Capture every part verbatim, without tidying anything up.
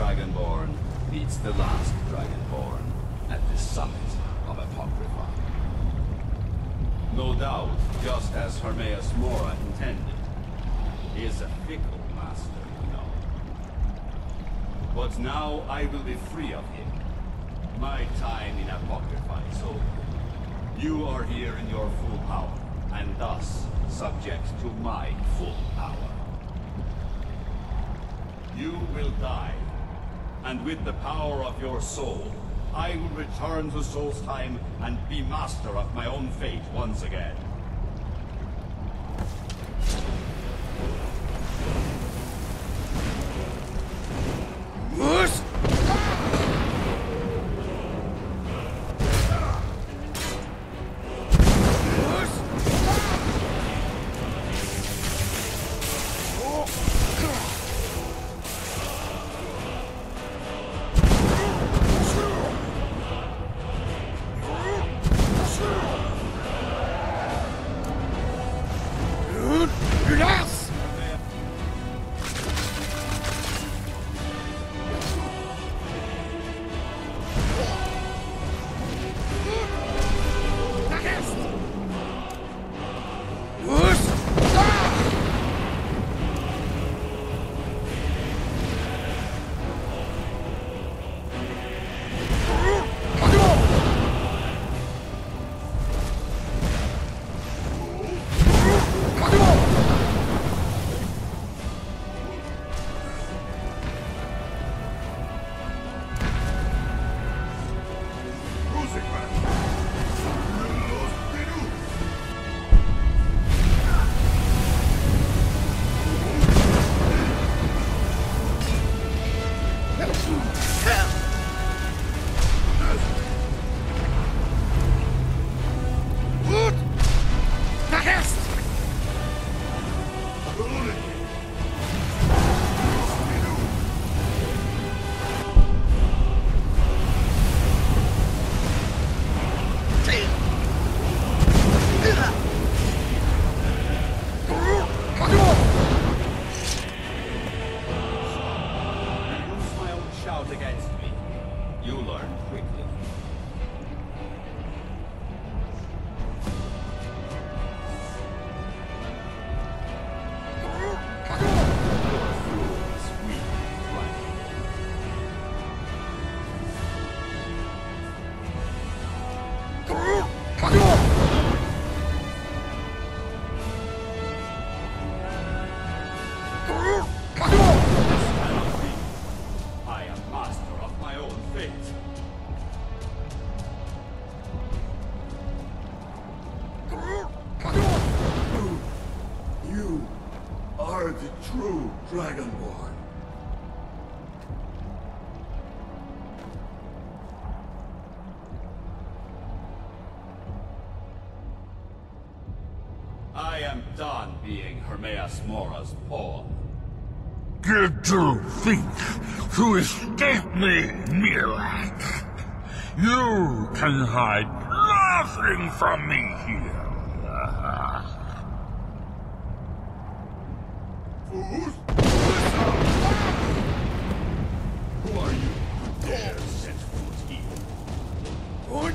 Dragonborn meets the last Dragonborn at the summit of Apocrypha. No doubt, just as Hermaeus Mora intended. He is a fickle master, you know. But now I will be free of him. My time in Apocrypha is over. You are here in your full power, and thus subject to my full power. You will die, and with the power of your soul, I will return to Solstheim and be master of my own fate once again. Dragonborn. I am done being Hermaeus Mora's pawn. Did you think to escape me, Miraak? You can hide nothing from me here. Fools! Who are you? Dare set foot here? What?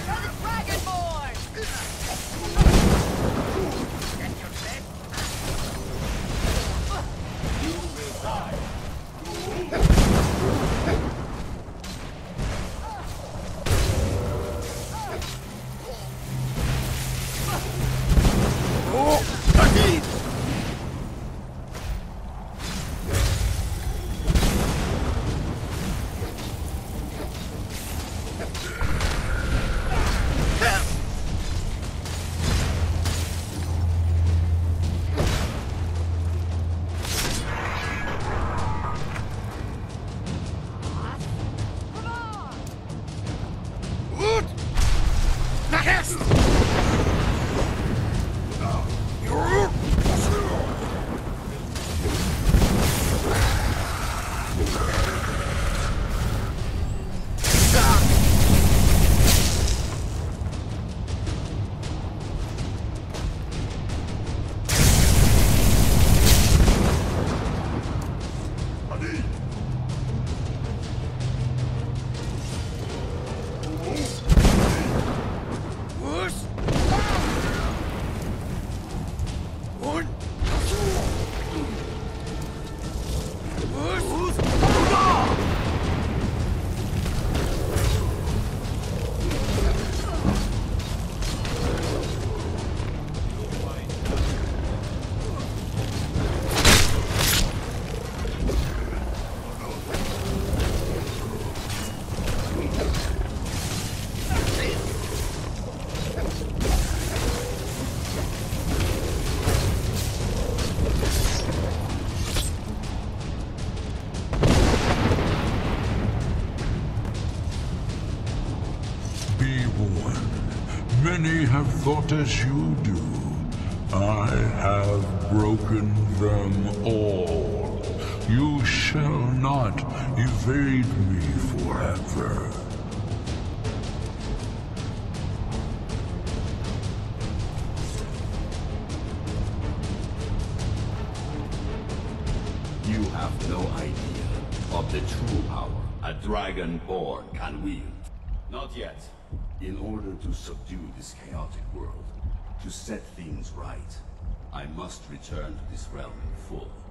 The Dragonborn! Get your leg. You will die. Many have thought as you do. I have broken them all. You shall not evade me forever. You have no idea of the true power a Dragonborn can wield. Not yet. In order to subdue this chaotic world, to set things right, I must return to this realm in full.